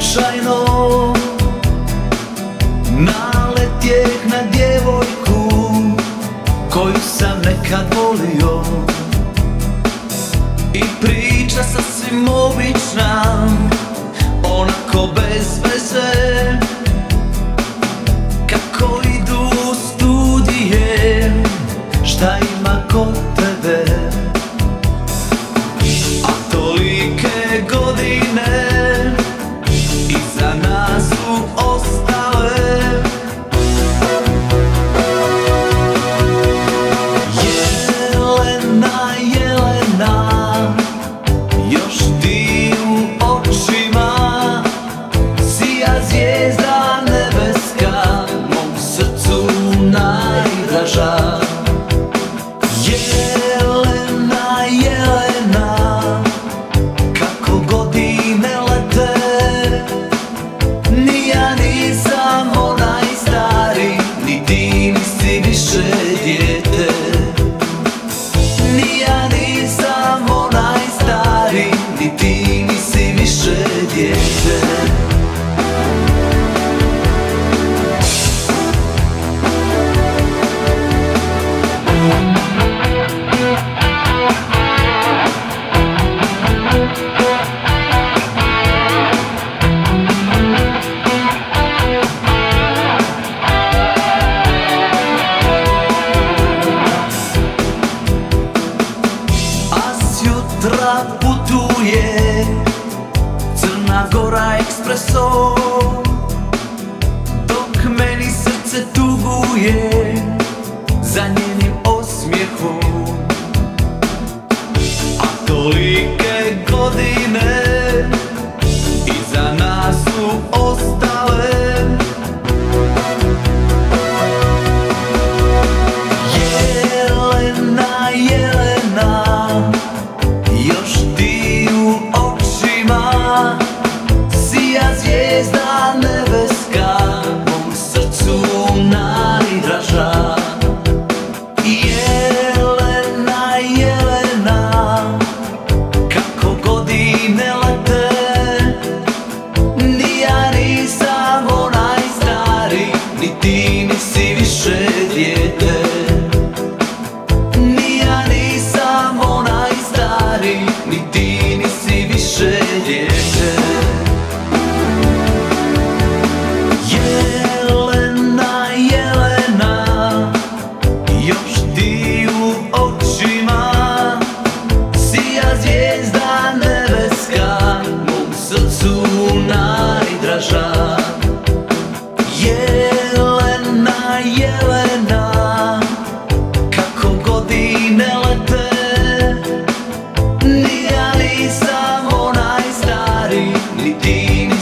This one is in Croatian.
slučajno naletjeh na djevojku koju sam nekad volio, i priča sasvim obična, onako bez veze, kako idu studije, šta ima kod tebe. A tolike godine iza nas su ostale. Jelena, Jelena, još ti u očima sija zvijezda nebeska, mom srcu najdraža. Jelena, Jelena, kako godine lete, ni ja nisam onaj stari, ni ti nisi više dijete. Ni ja nisam onaj stari, ni ti nisi više dijete. Sutra putuje Crna Gora ekspresom, dok meni srce tuguje za njenim osmijehom. A tolike godine iza nas su ostale. Jelena, Jelena, još ti u očima sija zvijezda nebeska, mom srcu najdraža. Jelena, Jelena, kako godine lete, ni ja nisam onaj stari, ni ti nisi više dijete. Ni ja nisam onaj stari, ni ti nisi više dijete. Jelena, Jelena, još ti u očima sija zvijezda nebeska, mom srcu najdraža. Jelena, Jelena, kako godine lete, ni ja nisam onaj stari, ni ti